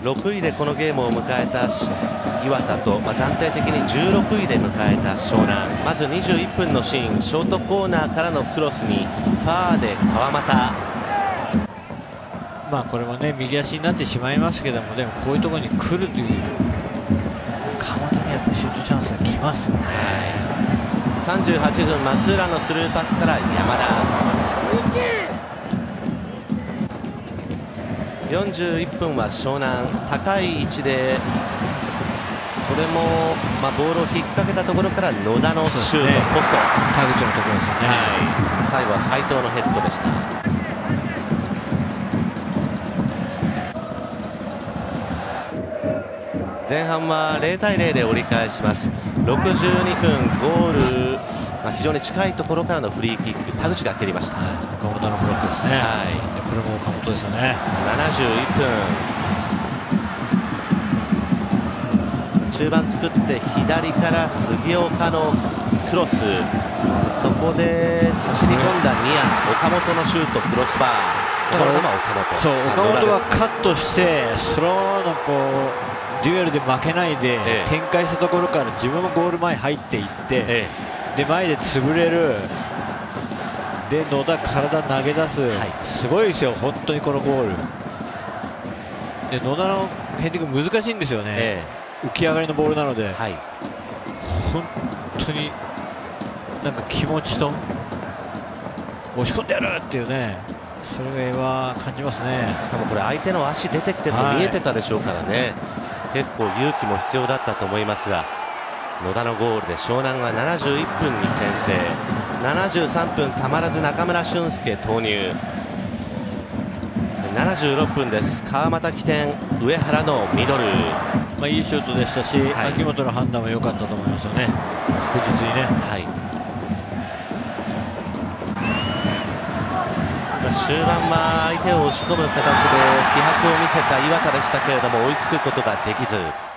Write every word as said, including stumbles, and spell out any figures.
ろくいでこのゲームを迎えた磐田と、まあ、暫定的にじゅうろくいで迎えた湘南。まずにじゅういっぷんのシーン、ショートコーナーからのクロスにファーで川又。 まあこれもね右足になってしまいますけども、でもこういうところに来るという川又にやっぱりシュートチャンスが来ますよね。 さんじゅうはちふん、松浦のスルーパスから山田。よんじゅういっぷんは湘南、高い位置でこれも、まあ、ボールを引っ掛けたところから野田のシュート、ね、ポスト田口のところですよね、 はい、最後は斉藤のヘッドでした。前半はゼロたいゼロで折り返します。ろくじゅうにふん、ゴール、まあ、非常に近いところからのフリーキック、田口が蹴りました。 岡本のブロックですね、はい、でこれも岡本ですよね。 ななじゅういっぷん、中盤作って左から杉岡のクロス、そこで走り込んだニア、岡本のシュート、クロスバー、この球は岡本、 そう岡本がカットしてスローのこうデュエルで負けないで、ええ、展開したところから自分もゴール前入っていって、ええ、で前で潰れる、で野田体投げ出す、はい、すごいですよ本当にこのゴールで、野田のヘディング難しいんですよね、ええ、浮き上がりのボールなので、はい、本当になんか気持ちと押し込んでやるっていうね、それは感じますね。 しかもこれ相手の足出てきても見えてたでしょうからね、はい、結構勇気も必要だったと思いますが、野田のゴールで湘南がななじゅういっぷんに先制。ななじゅうさんぷん、たまらず中村俊輔投入。ななじゅうろっぷんです。川又起点、上原のミドル、 まあ、いいシュートでしたし、はい、秋元の判断も良かったと思いますよね、確実にね。はい、 終盤は相手を押し込む形で気迫を見せた磐田でしたけれども追いつくことができず。